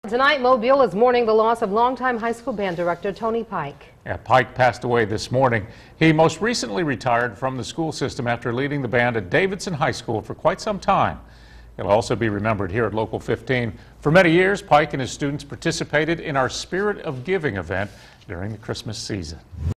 Tonight, Mobile is mourning the loss of longtime high school band director Tony Pike. Yeah, Pike passed away this morning. He most recently retired from the school system after leading the band at Davidson High School for quite some time. He'll also be remembered here at Local 15. For many years, Pike and his students participated in our Spirit of Giving event during the Christmas season.